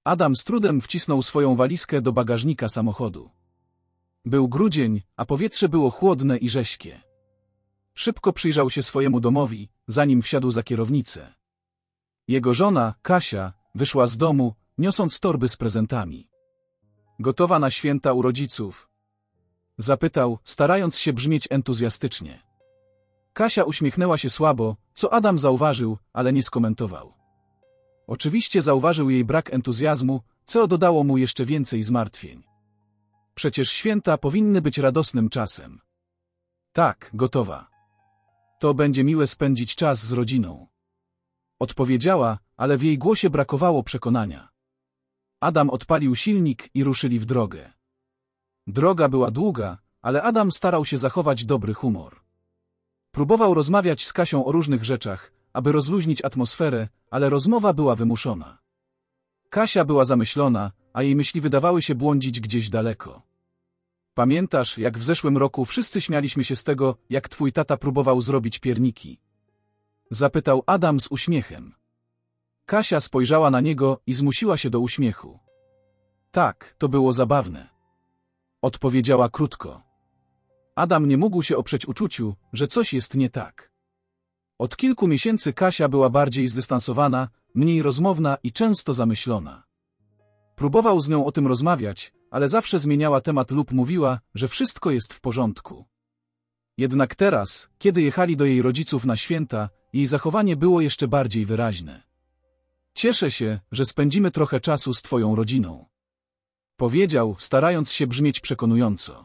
Adam z trudem wcisnął swoją walizkę do bagażnika samochodu. Był grudzień, a powietrze było chłodne i rześkie. Szybko przyjrzał się swojemu domowi, zanim wsiadł za kierownicę. Jego żona, Kasia, wyszła z domu, niosąc torby z prezentami. Gotowa na święta u rodziców? Zapytał, starając się brzmieć entuzjastycznie. Kasia uśmiechnęła się słabo, co Adam zauważył, ale nie skomentował. Oczywiście zauważył jej brak entuzjazmu, co dodało mu jeszcze więcej zmartwień. Przecież święta powinny być radosnym czasem. Tak, gotowa. To będzie miłe spędzić czas z rodziną. Odpowiedziała, ale w jej głosie brakowało przekonania. Adam odpalił silnik i ruszyli w drogę. Droga była długa, ale Adam starał się zachować dobry humor. Próbował rozmawiać z Kasią o różnych rzeczach, aby rozluźnić atmosferę, ale rozmowa była wymuszona. Kasia była zamyślona, a jej myśli wydawały się błądzić gdzieś daleko. Pamiętasz, jak w zeszłym roku wszyscy śmialiśmy się z tego, jak twój tata próbował zrobić pierniki? Zapytał Adam z uśmiechem. Kasia spojrzała na niego i zmusiła się do uśmiechu. Tak, to było zabawne. Odpowiedziała krótko. Adam nie mógł się oprzeć uczuciu, że coś jest nie tak. Od kilku miesięcy Kasia była bardziej zdystansowana, mniej rozmowna i często zamyślona. Próbował z nią o tym rozmawiać, ale zawsze zmieniała temat lub mówiła, że wszystko jest w porządku. Jednak teraz, kiedy jechali do jej rodziców na święta, jej zachowanie było jeszcze bardziej wyraźne. Cieszę się, że spędzimy trochę czasu z twoją rodziną. Powiedział, starając się brzmieć przekonująco.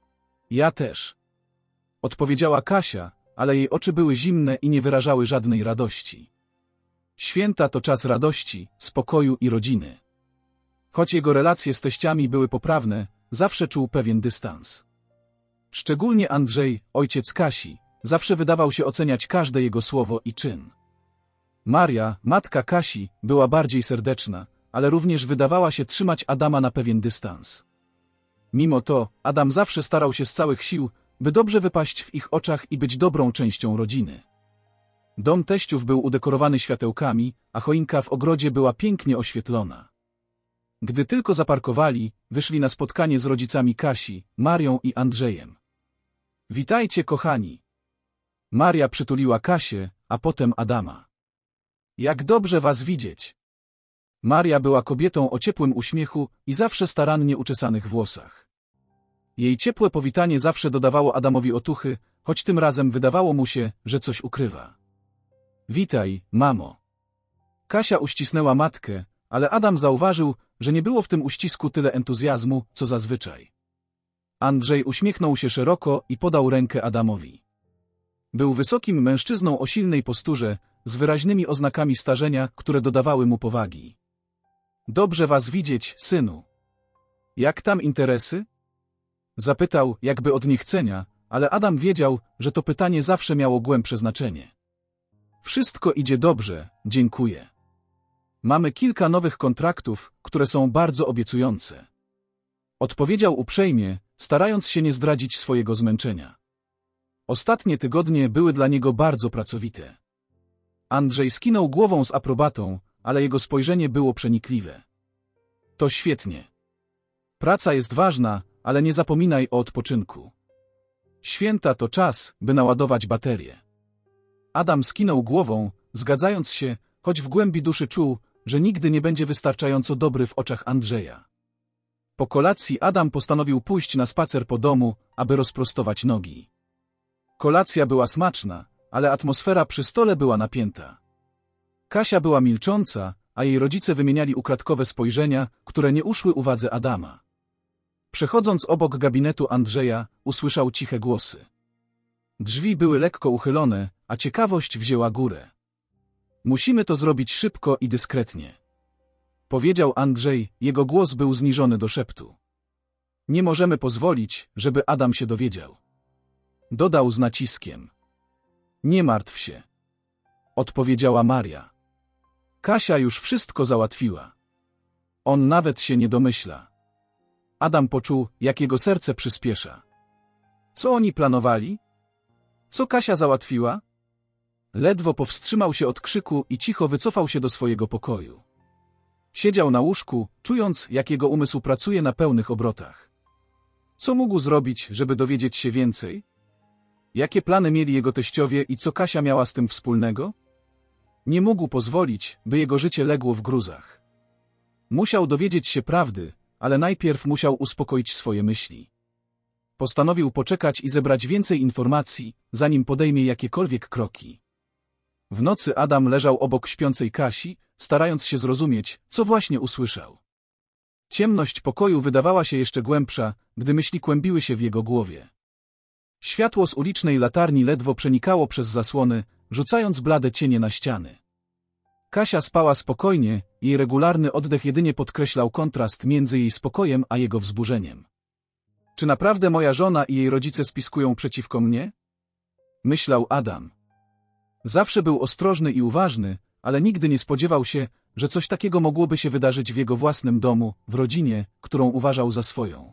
Ja też. Odpowiedziała Kasia, ale jej oczy były zimne i nie wyrażały żadnej radości. Święta to czas radości, spokoju i rodziny. Choć jego relacje z teściami były poprawne, zawsze czuł pewien dystans. Szczególnie Andrzej, ojciec Kasi, zawsze wydawał się oceniać każde jego słowo i czyn. Maria, matka Kasi, była bardziej serdeczna, ale również wydawała się trzymać Adama na pewien dystans. Mimo to, Adam zawsze starał się z całych sił, by dobrze wypaść w ich oczach i być dobrą częścią rodziny. Dom teściów był udekorowany światełkami, a choinka w ogrodzie była pięknie oświetlona. Gdy tylko zaparkowali, wyszli na spotkanie z rodzicami Kasi, Marią i Andrzejem. Witajcie, kochani. Maria przytuliła Kasię, a potem Adama. Jak dobrze was widzieć. Maria była kobietą o ciepłym uśmiechu i zawsze starannie uczesanych włosach. Jej ciepłe powitanie zawsze dodawało Adamowi otuchy, choć tym razem wydawało mu się, że coś ukrywa. Witaj, mamo. Kasia uścisnęła matkę, ale Adam zauważył, że nie było w tym uścisku tyle entuzjazmu, co zazwyczaj. Andrzej uśmiechnął się szeroko i podał rękę Adamowi. Był wysokim mężczyzną o silnej posturze, z wyraźnymi oznakami starzenia, które dodawały mu powagi. Dobrze was widzieć, synu. Jak tam interesy? Zapytał, jakby od niechcenia, ale Adam wiedział, że to pytanie zawsze miało głębsze znaczenie. Wszystko idzie dobrze, dziękuję. Mamy kilka nowych kontraktów, które są bardzo obiecujące. Odpowiedział uprzejmie, starając się nie zdradzić swojego zmęczenia. Ostatnie tygodnie były dla niego bardzo pracowite. Andrzej skinął głową z aprobatą, ale jego spojrzenie było przenikliwe. To świetnie. Praca jest ważna, ale nie zapominaj o odpoczynku. Święta to czas, by naładować baterię. Adam skinął głową, zgadzając się, choć w głębi duszy czuł, że nigdy nie będzie wystarczająco dobry w oczach Andrzeja. Po kolacji Adam postanowił pójść na spacer po domu, aby rozprostować nogi. Kolacja była smaczna, ale atmosfera przy stole była napięta. Kasia była milcząca, a jej rodzice wymieniali ukradkowe spojrzenia, które nie uszły uwadze Adama. Przechodząc obok gabinetu Andrzeja, usłyszał ciche głosy. Drzwi były lekko uchylone, a ciekawość wzięła górę. Musimy to zrobić szybko i dyskretnie. Powiedział Andrzej, jego głos był zniżony do szeptu. Nie możemy pozwolić, żeby Adam się dowiedział. Dodał z naciskiem. Nie martw się. Odpowiedziała Maria. Kasia już wszystko załatwiła. On nawet się nie domyśla. Adam poczuł, jak jego serce przyspiesza. Co oni planowali? Co Kasia załatwiła? Ledwo powstrzymał się od krzyku i cicho wycofał się do swojego pokoju. Siedział na łóżku, czując, jak jego umysł pracuje na pełnych obrotach. Co mógł zrobić, żeby dowiedzieć się więcej? Jakie plany mieli jego teściowie i co Kasia miała z tym wspólnego? Nie mógł pozwolić, by jego życie legło w gruzach. Musiał dowiedzieć się prawdy, ale najpierw musiał uspokoić swoje myśli. Postanowił poczekać i zebrać więcej informacji, zanim podejmie jakiekolwiek kroki. W nocy Adam leżał obok śpiącej Kasi, starając się zrozumieć, co właśnie usłyszał. Ciemność pokoju wydawała się jeszcze głębsza, gdy myśli kłębiły się w jego głowie. Światło z ulicznej latarni ledwo przenikało przez zasłony, rzucając blade cienie na ściany. Kasia spała spokojnie, jej regularny oddech jedynie podkreślał kontrast między jej spokojem a jego wzburzeniem. Czy naprawdę moja żona i jej rodzice spiskują przeciwko mnie? Myślał Adam. Zawsze był ostrożny i uważny, ale nigdy nie spodziewał się, że coś takiego mogłoby się wydarzyć w jego własnym domu, w rodzinie, którą uważał za swoją.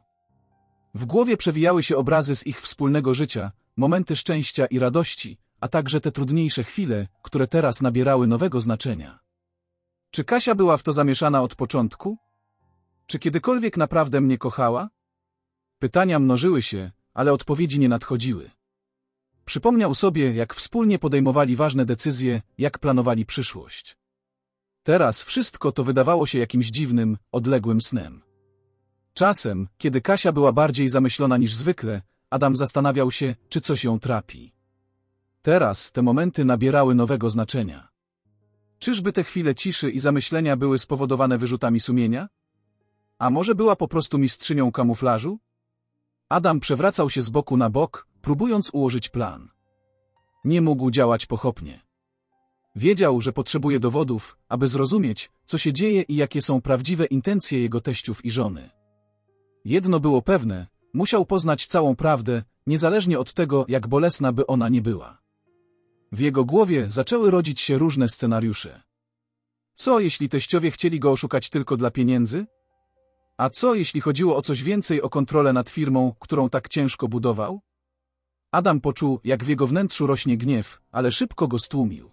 W głowie przewijały się obrazy z ich wspólnego życia, momenty szczęścia i radości, a także te trudniejsze chwile, które teraz nabierały nowego znaczenia. Czy Kasia była w to zamieszana od początku? Czy kiedykolwiek naprawdę mnie kochała? Pytania mnożyły się, ale odpowiedzi nie nadchodziły. Przypomniał sobie, jak wspólnie podejmowali ważne decyzje, jak planowali przyszłość. Teraz wszystko to wydawało się jakimś dziwnym, odległym snem. Czasem, kiedy Kasia była bardziej zamyślona niż zwykle, Adam zastanawiał się, czy coś ją trapi. Teraz te momenty nabierały nowego znaczenia. Czyżby te chwile ciszy i zamyślenia były spowodowane wyrzutami sumienia? A może była po prostu mistrzynią kamuflażu? Adam przewracał się z boku na bok, próbując ułożyć plan. Nie mógł działać pochopnie. Wiedział, że potrzebuje dowodów, aby zrozumieć, co się dzieje i jakie są prawdziwe intencje jego teściów i żony. Jedno było pewne, musiał poznać całą prawdę, niezależnie od tego, jak bolesna by ona nie była. W jego głowie zaczęły rodzić się różne scenariusze. Co, jeśli teściowie chcieli go oszukać tylko dla pieniędzy? A co, jeśli chodziło o coś więcej, o kontrolę nad firmą, którą tak ciężko budował? Adam poczuł, jak w jego wnętrzu rośnie gniew, ale szybko go stłumił.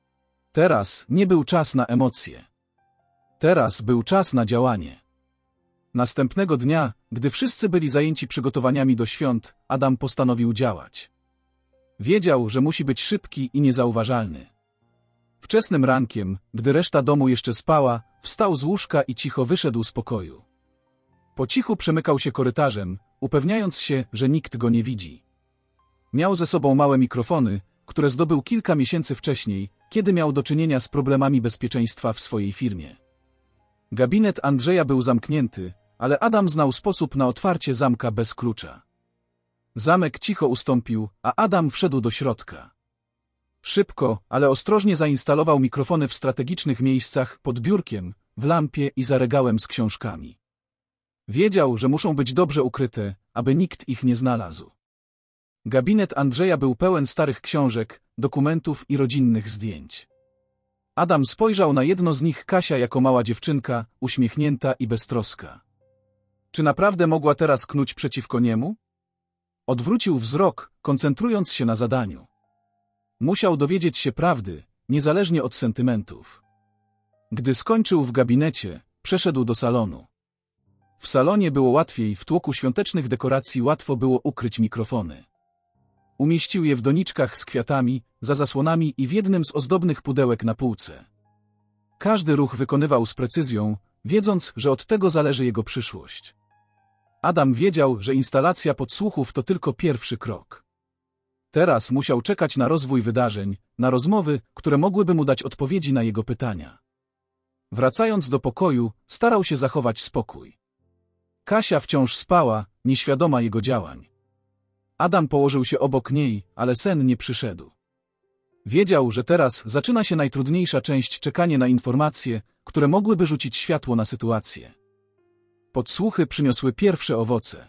Teraz nie był czas na emocje. Teraz był czas na działanie. Następnego dnia, gdy wszyscy byli zajęci przygotowaniami do świąt, Adam postanowił działać. Wiedział, że musi być szybki i niezauważalny. Wczesnym rankiem, gdy reszta domu jeszcze spała, wstał z łóżka i cicho wyszedł z pokoju. Po cichu przemykał się korytarzem, upewniając się, że nikt go nie widzi. Miał ze sobą małe mikrofony, które zdobył kilka miesięcy wcześniej, kiedy miał do czynienia z problemami bezpieczeństwa w swojej firmie. Gabinet Andrzeja był zamknięty, ale Adam znał sposób na otwarcie zamka bez klucza. Zamek cicho ustąpił, a Adam wszedł do środka. Szybko, ale ostrożnie zainstalował mikrofony w strategicznych miejscach, pod biurkiem, w lampie i za regałem z książkami. Wiedział, że muszą być dobrze ukryte, aby nikt ich nie znalazł. Gabinet Andrzeja był pełen starych książek, dokumentów i rodzinnych zdjęć. Adam spojrzał na jedno z nich. Kasia jako mała dziewczynka, uśmiechnięta i beztroska. Czy naprawdę mogła teraz knuć przeciwko niemu? Odwrócił wzrok, koncentrując się na zadaniu. Musiał dowiedzieć się prawdy, niezależnie od sentymentów. Gdy skończył w gabinecie, przeszedł do salonu. W salonie było łatwiej, w tłoku świątecznych dekoracji łatwo było ukryć mikrofony. Umieścił je w doniczkach z kwiatami, za zasłonami i w jednym z ozdobnych pudełek na półce. Każdy ruch wykonywał z precyzją, wiedząc, że od tego zależy jego przyszłość. Adam wiedział, że instalacja podsłuchów to tylko pierwszy krok. Teraz musiał czekać na rozwój wydarzeń, na rozmowy, które mogłyby mu dać odpowiedzi na jego pytania. Wracając do pokoju, starał się zachować spokój. Kasia wciąż spała, nieświadoma jego działań. Adam położył się obok niej, ale sen nie przyszedł. Wiedział, że teraz zaczyna się najtrudniejsza część, czekanie na informacje, które mogłyby rzucić światło na sytuację. Podsłuchy przyniosły pierwsze owoce.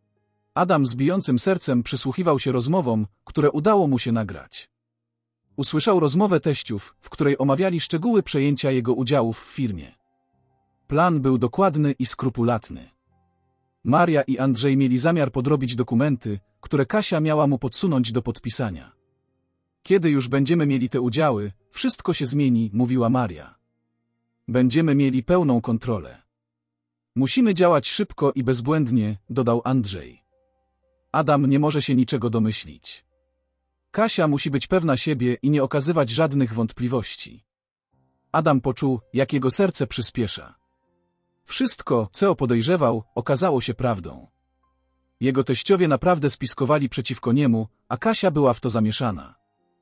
Adam z bijącym sercem przysłuchiwał się rozmowom, które udało mu się nagrać. Usłyszał rozmowę teściów, w której omawiali szczegóły przejęcia jego udziałów w firmie. Plan był dokładny i skrupulatny. Maria i Andrzej mieli zamiar podrobić dokumenty, które Kasia miała mu podsunąć do podpisania. Kiedy już będziemy mieli te udziały, wszystko się zmieni, mówiła Maria. Będziemy mieli pełną kontrolę. Musimy działać szybko i bezbłędnie, dodał Andrzej. Adam nie może się niczego domyślić. Kasia musi być pewna siebie i nie okazywać żadnych wątpliwości. Adam poczuł, jak jego serce przyspiesza. Wszystko, co podejrzewał, okazało się prawdą. Jego teściowie naprawdę spiskowali przeciwko niemu, a Kasia była w to zamieszana.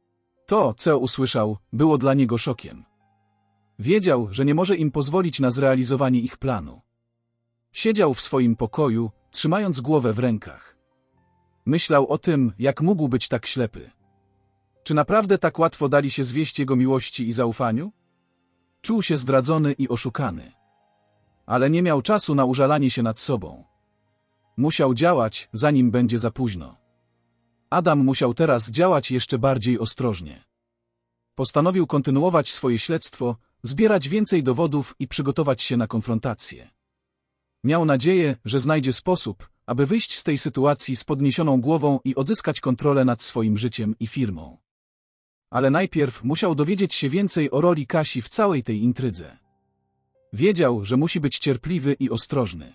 To, co usłyszał, było dla niego szokiem. Wiedział, że nie może im pozwolić na zrealizowanie ich planu. Siedział w swoim pokoju, trzymając głowę w rękach. Myślał o tym, jak mógł być tak ślepy. Czy naprawdę tak łatwo dali się zwieść jego miłości i zaufaniu? Czuł się zdradzony i oszukany. Ale nie miał czasu na użalanie się nad sobą. Musiał działać, zanim będzie za późno. Adam musiał teraz działać jeszcze bardziej ostrożnie. Postanowił kontynuować swoje śledztwo, zbierać więcej dowodów i przygotować się na konfrontację. Miał nadzieję, że znajdzie sposób, aby wyjść z tej sytuacji z podniesioną głową i odzyskać kontrolę nad swoim życiem i firmą. Ale najpierw musiał dowiedzieć się więcej o roli Kasi w całej tej intrydze. Wiedział, że musi być cierpliwy i ostrożny.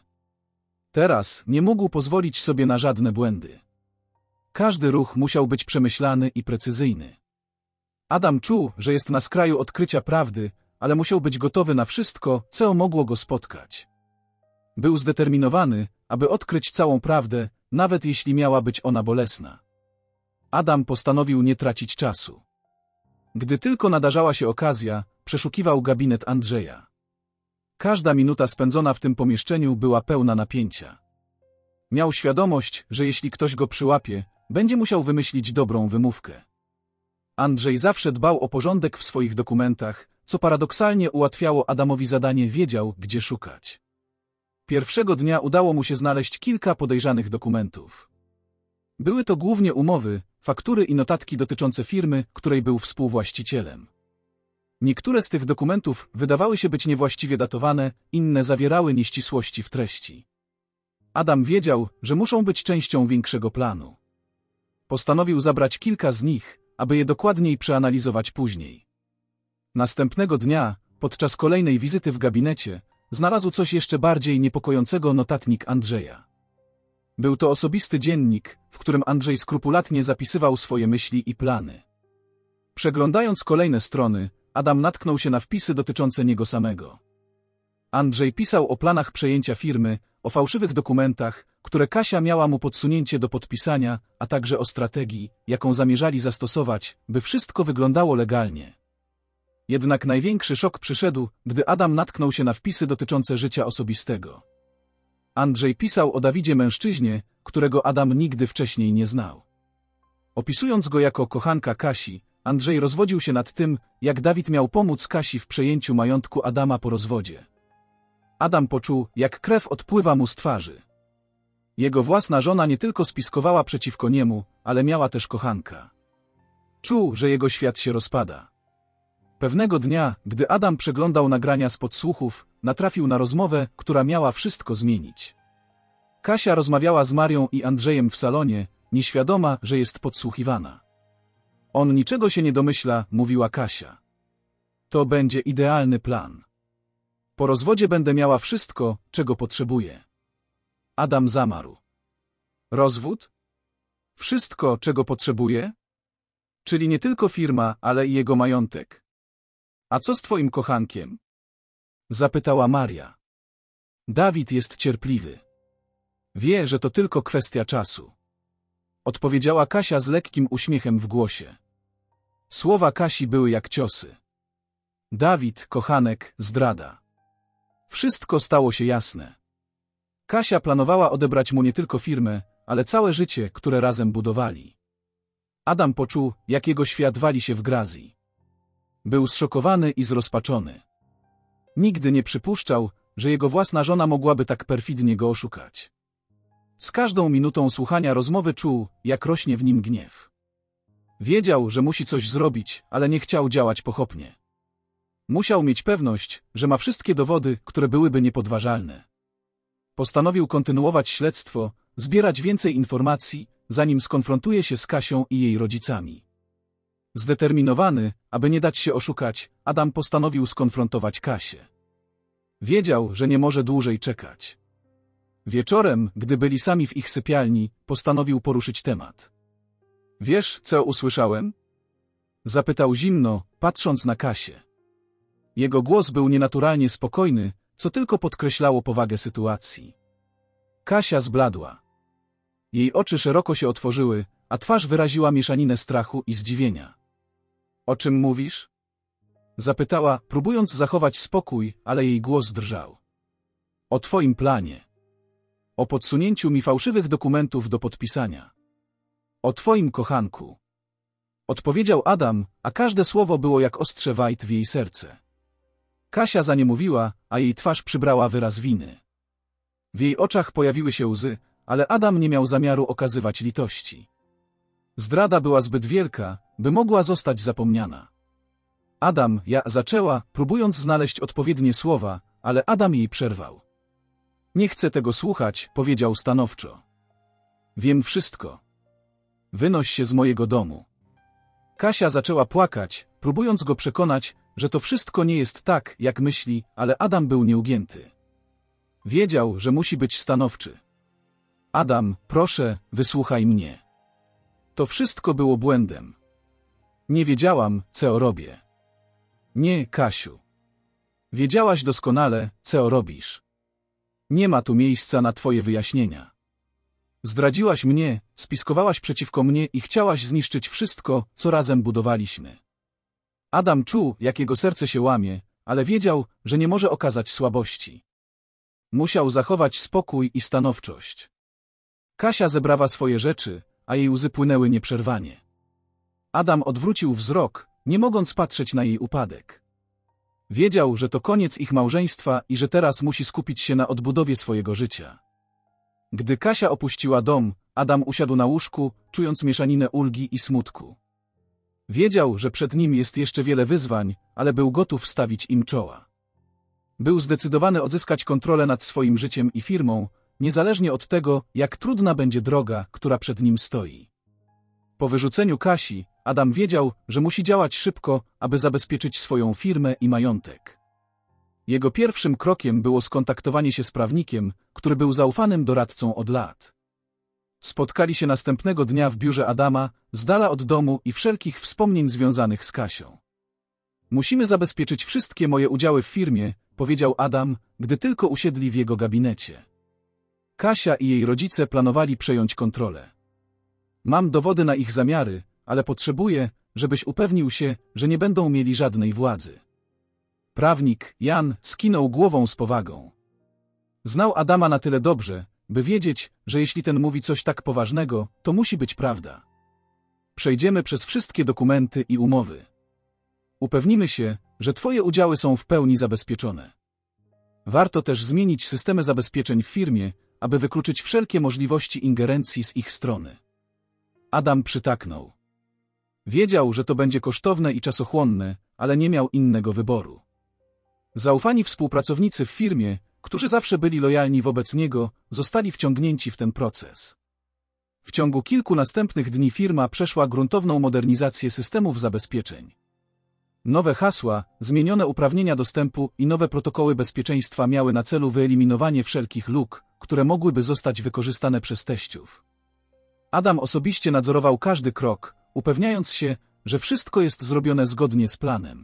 Teraz nie mógł pozwolić sobie na żadne błędy. Każdy ruch musiał być przemyślany i precyzyjny. Adam czuł, że jest na skraju odkrycia prawdy, ale musiał być gotowy na wszystko, co mogło go spotkać. Był zdeterminowany, aby odkryć całą prawdę, nawet jeśli miała być ona bolesna. Adam postanowił nie tracić czasu. Gdy tylko nadarzała się okazja, przeszukiwał gabinet Andrzeja. Każda minuta spędzona w tym pomieszczeniu była pełna napięcia. Miał świadomość, że jeśli ktoś go przyłapie, będzie musiał wymyślić dobrą wymówkę. Andrzej zawsze dbał o porządek w swoich dokumentach, co paradoksalnie ułatwiało Adamowi zadanie, wiedział, gdzie szukać. Pierwszego dnia udało mu się znaleźć kilka podejrzanych dokumentów. Były to głównie umowy, faktury i notatki dotyczące firmy, której był współwłaścicielem. Niektóre z tych dokumentów wydawały się być niewłaściwie datowane, inne zawierały nieścisłości w treści. Adam wiedział, że muszą być częścią większego planu. Postanowił zabrać kilka z nich, aby je dokładniej przeanalizować później. Następnego dnia, podczas kolejnej wizyty w gabinecie, znalazł coś jeszcze bardziej niepokojącego: notatnik Andrzeja. Był to osobisty dziennik, w którym Andrzej skrupulatnie zapisywał swoje myśli i plany. Przeglądając kolejne strony, Adam natknął się na wpisy dotyczące niego samego. Andrzej pisał o planach przejęcia firmy, o fałszywych dokumentach, które Kasia miała mu podsunięcie do podpisania, a także o strategii, jaką zamierzali zastosować, by wszystko wyglądało legalnie. Jednak największy szok przyszedł, gdy Adam natknął się na wpisy dotyczące życia osobistego. Andrzej pisał o Dawidzie, mężczyźnie, którego Adam nigdy wcześniej nie znał. Opisując go jako kochanka Kasi, Andrzej rozwodził się nad tym, jak Dawid miał pomóc Kasi w przejęciu majątku Adama po rozwodzie. Adam poczuł, jak krew odpływa mu z twarzy. Jego własna żona nie tylko spiskowała przeciwko niemu, ale miała też kochanka. Czuł, że jego świat się rozpada. Pewnego dnia, gdy Adam przeglądał nagrania z podsłuchów, natrafił na rozmowę, która miała wszystko zmienić. Kasia rozmawiała z Marią i Andrzejem w salonie, nieświadoma, że jest podsłuchiwana. On niczego się nie domyśla, mówiła Kasia. To będzie idealny plan. Po rozwodzie będę miała wszystko, czego potrzebuję. Adam zamarł. Rozwód? Wszystko, czego potrzebuję? Czyli nie tylko firma, ale i jego majątek. A co z twoim kochankiem? Zapytała Maria. Dawid jest cierpliwy. Wie, że to tylko kwestia czasu. Odpowiedziała Kasia z lekkim uśmiechem w głosie. Słowa Kasi były jak ciosy. Dawid, kochanek, zdrada. Wszystko stało się jasne. Kasia planowała odebrać mu nie tylko firmę, ale całe życie, które razem budowali. Adam poczuł, jak jego świat wali się w grazji. Był zszokowany i zrozpaczony. Nigdy nie przypuszczał, że jego własna żona mogłaby tak perfidnie go oszukać. Z każdą minutą słuchania rozmowy czuł, jak rośnie w nim gniew. Wiedział, że musi coś zrobić, ale nie chciał działać pochopnie. Musiał mieć pewność, że ma wszystkie dowody, które byłyby niepodważalne. Postanowił kontynuować śledztwo, zbierać więcej informacji, zanim skonfrontuje się z Kasią i jej rodzicami. Zdeterminowany, aby nie dać się oszukać, Adam postanowił skonfrontować Kasię. Wiedział, że nie może dłużej czekać. Wieczorem, gdy byli sami w ich sypialni, postanowił poruszyć temat. Wiesz, co usłyszałem? Zapytał zimno, patrząc na Kasię. Jego głos był nienaturalnie spokojny, co tylko podkreślało powagę sytuacji. Kasia zbladła. Jej oczy szeroko się otworzyły, a twarz wyraziła mieszaninę strachu i zdziwienia. O czym mówisz? Zapytała, próbując zachować spokój, ale jej głos drżał. O twoim planie. O podsunięciu mi fałszywych dokumentów do podpisania. O twoim kochanku. Odpowiedział Adam, a każde słowo było jak ostrze wajt w jej serce. Kasia zaniemówiła, a jej twarz przybrała wyraz winy. W jej oczach pojawiły się łzy, ale Adam nie miał zamiaru okazywać litości. Zdrada była zbyt wielka, by mogła zostać zapomniana. Adam, zaczęła, próbując znaleźć odpowiednie słowa, ale Adam jej przerwał. Nie chcę tego słuchać, powiedział stanowczo. Wiem wszystko. Wynoś się z mojego domu. Kasia zaczęła płakać, próbując go przekonać, że to wszystko nie jest tak, jak myśli, ale Adam był nieugięty. Wiedział, że musi być stanowczy. Adam, proszę, wysłuchaj mnie. To wszystko było błędem. Nie wiedziałam, co robię. Nie, Kasiu. Wiedziałaś doskonale, co robisz. Nie ma tu miejsca na twoje wyjaśnienia. Zdradziłaś mnie, spiskowałaś przeciwko mnie i chciałaś zniszczyć wszystko, co razem budowaliśmy. Adam czuł, jak jego serce się łamie, ale wiedział, że nie może okazać słabości. Musiał zachować spokój i stanowczość. Kasia zebrała swoje rzeczy, a jej łzy płynęły nieprzerwanie. Adam odwrócił wzrok, nie mogąc patrzeć na jej upadek. Wiedział, że to koniec ich małżeństwa i że teraz musi skupić się na odbudowie swojego życia. Gdy Kasia opuściła dom, Adam usiadł na łóżku, czując mieszaninę ulgi i smutku. Wiedział, że przed nim jest jeszcze wiele wyzwań, ale był gotów stawić im czoła. Był zdecydowany odzyskać kontrolę nad swoim życiem i firmą, niezależnie od tego, jak trudna będzie droga, która przed nim stoi. Po wyrzuceniu Kasi, Adam wiedział, że musi działać szybko, aby zabezpieczyć swoją firmę i majątek. Jego pierwszym krokiem było skontaktowanie się z prawnikiem, który był zaufanym doradcą od lat. Spotkali się następnego dnia w biurze Adama, z dala od domu i wszelkich wspomnień związanych z Kasią. Musimy zabezpieczyć wszystkie moje udziały w firmie, powiedział Adam, gdy tylko usiedli w jego gabinecie. Kasia i jej rodzice planowali przejąć kontrolę. Mam dowody na ich zamiary, ale potrzebuję, żebyś upewnił się, że nie będą mieli żadnej władzy. Prawnik, Jan, skinął głową z powagą. Znał Adama na tyle dobrze, by wiedzieć, że jeśli ten mówi coś tak poważnego, to musi być prawda. Przejdziemy przez wszystkie dokumenty i umowy. Upewnimy się, że twoje udziały są w pełni zabezpieczone. Warto też zmienić systemy zabezpieczeń w firmie, aby wykluczyć wszelkie możliwości ingerencji z ich strony. Adam przytaknął. Wiedział, że to będzie kosztowne i czasochłonne, ale nie miał innego wyboru. Zaufani współpracownicy w firmie, którzy zawsze byli lojalni wobec niego, zostali wciągnięci w ten proces. W ciągu kilku następnych dni firma przeszła gruntowną modernizację systemów zabezpieczeń. Nowe hasła, zmienione uprawnienia dostępu i nowe protokoły bezpieczeństwa miały na celu wyeliminowanie wszelkich luk, które mogłyby zostać wykorzystane przez teściów. Adam osobiście nadzorował każdy krok, upewniając się, że wszystko jest zrobione zgodnie z planem.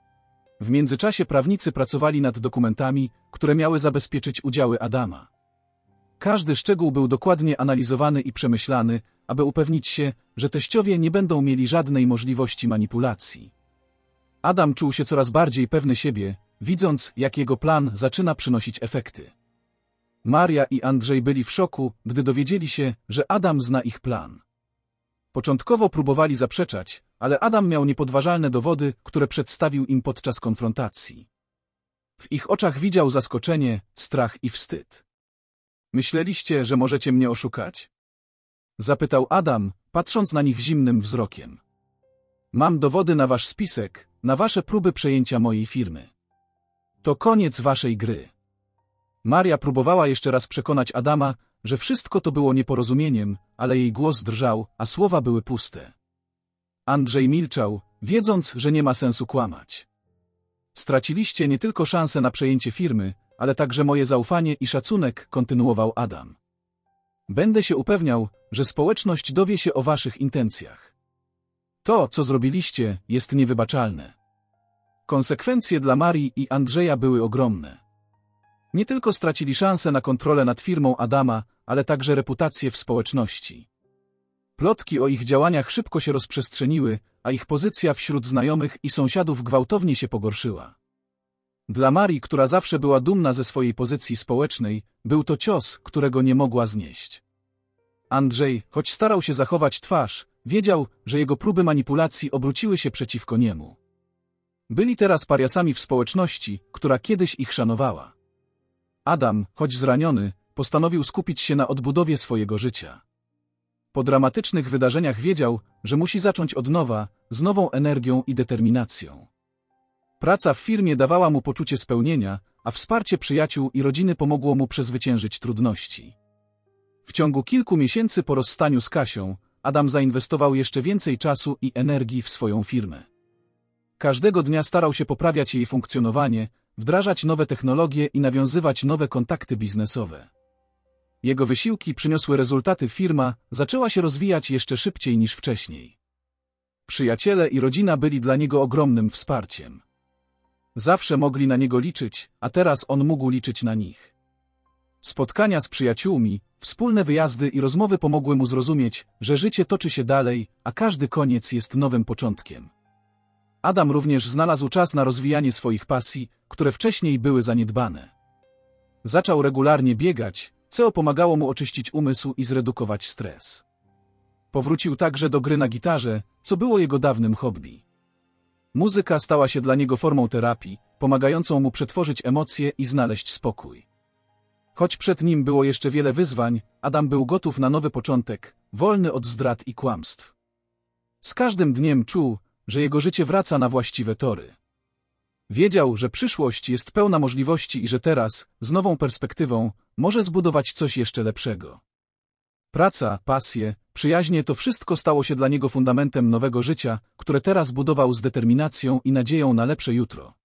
W międzyczasie prawnicy pracowali nad dokumentami, które miały zabezpieczyć udziały Adama. Każdy szczegół był dokładnie analizowany i przemyślany, aby upewnić się, że teściowie nie będą mieli żadnej możliwości manipulacji. Adam czuł się coraz bardziej pewny siebie, widząc, jak jego plan zaczyna przynosić efekty. Maria i Andrzej byli w szoku, gdy dowiedzieli się, że Adam zna ich plan. Początkowo próbowali zaprzeczać, ale Adam miał niepodważalne dowody, które przedstawił im podczas konfrontacji. W ich oczach widział zaskoczenie, strach i wstyd. Myśleliście, że możecie mnie oszukać? Zapytał Adam, patrząc na nich zimnym wzrokiem. Mam dowody na wasz spisek, na wasze próby przejęcia mojej firmy. To koniec waszej gry. Maria próbowała jeszcze raz przekonać Adama, że wszystko to było nieporozumieniem, ale jej głos drżał, a słowa były puste. Andrzej milczał, wiedząc, że nie ma sensu kłamać. Straciliście nie tylko szansę na przejęcie firmy, ale także moje zaufanie i szacunek, kontynuował Adam. Będę się upewniał, że społeczność dowie się o waszych intencjach. To, co zrobiliście, jest niewybaczalne. Konsekwencje dla Marii i Andrzeja były ogromne. Nie tylko stracili szansę na kontrolę nad firmą Adama, ale także reputację w społeczności. Plotki o ich działaniach szybko się rozprzestrzeniły, a ich pozycja wśród znajomych i sąsiadów gwałtownie się pogorszyła. Dla Marii, która zawsze była dumna ze swojej pozycji społecznej, był to cios, którego nie mogła znieść. Andrzej, choć starał się zachować twarz, wiedział, że jego próby manipulacji obróciły się przeciwko niemu. Byli teraz pariasami w społeczności, która kiedyś ich szanowała. Adam, choć zraniony, postanowił skupić się na odbudowie swojego życia. Po dramatycznych wydarzeniach wiedział, że musi zacząć od nowa, z nową energią i determinacją. Praca w firmie dawała mu poczucie spełnienia, a wsparcie przyjaciół i rodziny pomogło mu przezwyciężyć trudności. W ciągu kilku miesięcy po rozstaniu z Kasią, Adam zainwestował jeszcze więcej czasu i energii w swoją firmę. Każdego dnia starał się poprawiać jej funkcjonowanie, wdrażać nowe technologie i nawiązywać nowe kontakty biznesowe. Jego wysiłki przyniosły rezultaty, firma zaczęła się rozwijać jeszcze szybciej niż wcześniej. Przyjaciele i rodzina byli dla niego ogromnym wsparciem. Zawsze mogli na niego liczyć, a teraz on mógł liczyć na nich. Spotkania z przyjaciółmi, wspólne wyjazdy i rozmowy pomogły mu zrozumieć, że życie toczy się dalej, a każdy koniec jest nowym początkiem. Adam również znalazł czas na rozwijanie swoich pasji, które wcześniej były zaniedbane. Zaczął regularnie biegać, co pomagało mu oczyścić umysł i zredukować stres. Powrócił także do gry na gitarze, co było jego dawnym hobby. Muzyka stała się dla niego formą terapii, pomagającą mu przetworzyć emocje i znaleźć spokój. Choć przed nim było jeszcze wiele wyzwań, Adam był gotów na nowy początek, wolny od zdrad i kłamstw. Z każdym dniem czuł, że jego życie wraca na właściwe tory. Wiedział, że przyszłość jest pełna możliwości i że teraz, z nową perspektywą, może zbudować coś jeszcze lepszego. Praca, pasje, przyjaźnie, to wszystko stało się dla niego fundamentem nowego życia, które teraz budował z determinacją i nadzieją na lepsze jutro.